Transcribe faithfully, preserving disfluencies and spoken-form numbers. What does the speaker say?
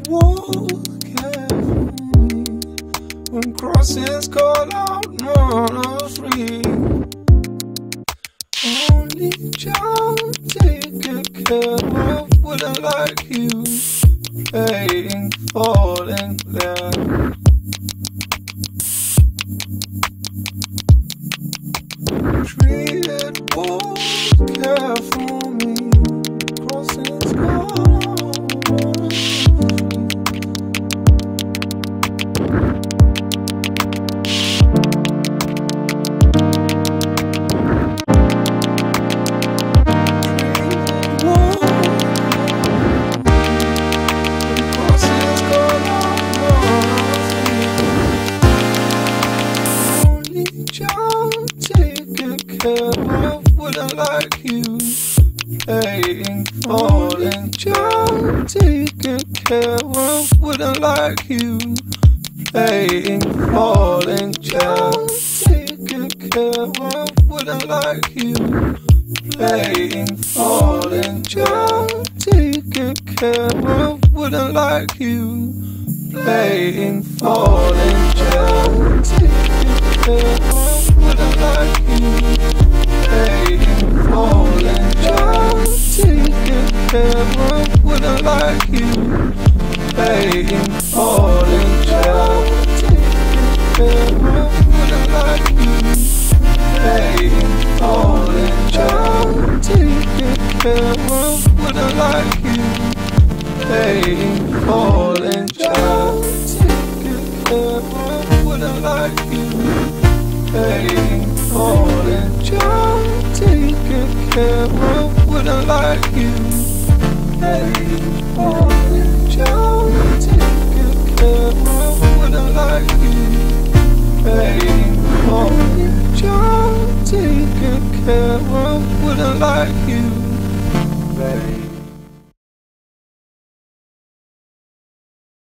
walk carefully when crossings call out, no, no, free. Only child take good care of, wouldn't like you playing, falling there. Treated walk carefully, crossings call out. Wouldn't like you playing, falling, child taken care of. Wouldn't like you playing, falling, child taken care of. Wouldn't like you playing, falling, child taken care of. Wouldn't like you playing, falling, child taken care of. Wouldn't like you playing, falling, child taken care of. Wouldn't like you playing, falling, child taken care of. Wouldn't like you playing, falling, child taken care of. Wouldn't like you playing, falling, child taken care of. Wouldn't like you playing, falling, child taken care of. Wouldn't like you